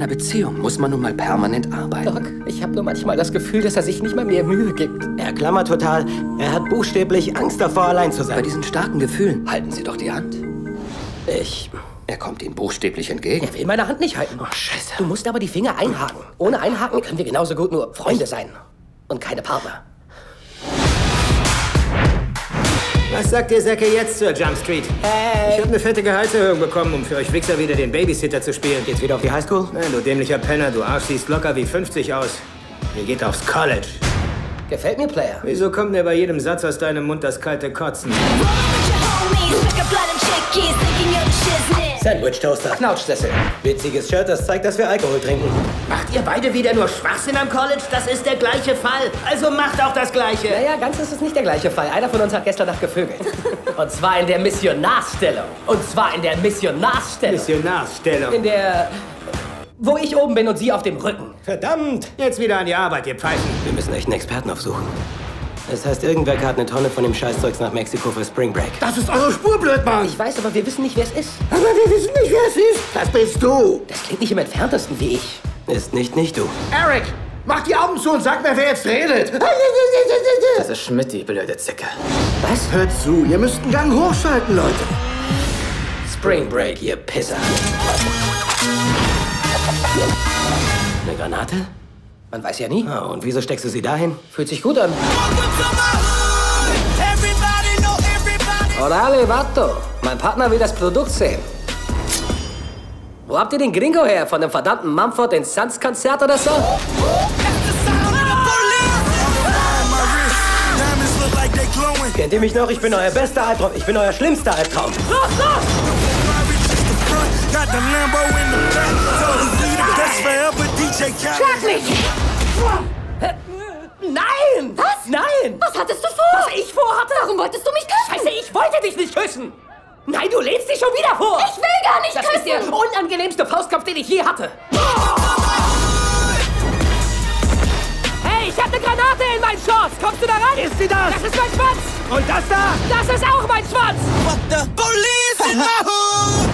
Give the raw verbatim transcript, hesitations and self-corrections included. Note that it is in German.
einer Beziehung muss man nun mal permanent arbeiten. Doc, ich habe nur manchmal das Gefühl, dass er sich nicht mal mehr Mühe gibt. Er klammert total. Er hat buchstäblich Angst davor, allein zu sein. Bei diesen starken Gefühlen halten Sie doch die Hand. Ich... Er kommt Ihnen buchstäblich entgegen. Er will meine Hand nicht halten. Oh, Scheiße. Du musst aber die Finger einhaken. Ohne Einhaken können wir genauso gut nur Freunde sein. Und keine Partner. Was sagt ihr Säcke jetzt zur Jump Street? Hey! Ich habe eine fette Gehaltserhöhung bekommen, um für euch Wichser wieder den Babysitter zu spielen. Geht's wieder auf die Highschool? Nein, du dämlicher Penner, du Arsch siehst locker wie fünfzig aus. Ihr geht aufs College. Gefällt mir, Player. Wieso kommt mir bei jedem Satz aus deinem Mund das kalte Kotzen? Sandwich-Toaster. Knautschsessel. Witziges Shirt, das zeigt, dass wir Alkohol trinken. Macht ihr beide wieder nur Schwachsinn am College? Das ist der gleiche Fall. Also macht auch das Gleiche. Naja, ganz ist es nicht der gleiche Fall. Einer von uns hat gestern Nacht gevögelt. Und zwar in der Missionarstellung. Und zwar in der Missionarstellung. Missionarsstellung. In der... Wo ich oben bin und sie auf dem Rücken. Verdammt! Jetzt wieder an die Arbeit, ihr Pfeifen. Wir müssen echt einen Experten aufsuchen. Das heißt, irgendwer hat eine Tonne von dem Scheißzeugs nach Mexiko für Spring Break. Das ist eure Spur, Blödmann! Ich weiß, aber wir wissen nicht, wer es ist. Aber wir wissen nicht, wer es ist! Das bist du! Das klingt nicht im Entferntesten wie ich. Ist nicht nicht du. Eric! Mach die Augen zu und sag mir, wer jetzt redet! Das ist Schmidt, die blöde Zicke. Was? Hört zu, ihr müsst einen Gang hochschalten, Leute! Spring Break, ihr Pisser. Eine Granate? Man weiß ja nie. Ah, und wieso steckst du sie dahin? Fühlt sich gut an. Orale, Vato. Mein Partner will das Produkt sehen. Wo habt ihr den Gringo her? Von dem verdammten Mumford and Sons Konzert oder so? Kennt ihr mich noch? Ich bin euer bester Albtraum. Ich bin euer schlimmster Albtraum. Los, los! Schlag mich! Nein! Was? Nein! Was hattest du vor? Was ich vorhatte? Warum wolltest du mich küssen? Scheiße, ich wollte dich nicht küssen! Nein, du lehnst dich schon wieder vor! Ich will gar nicht Das küssen! ist der unangenehmste Faustkampf, den ich je hatte! Hey, ich hab eine Granate in meinen Shorts! Kommst du da ran? Ist sie das? Das ist mein Schwanz! Und das da? Das ist auch mein Schwanz! Fuck the police in my hood.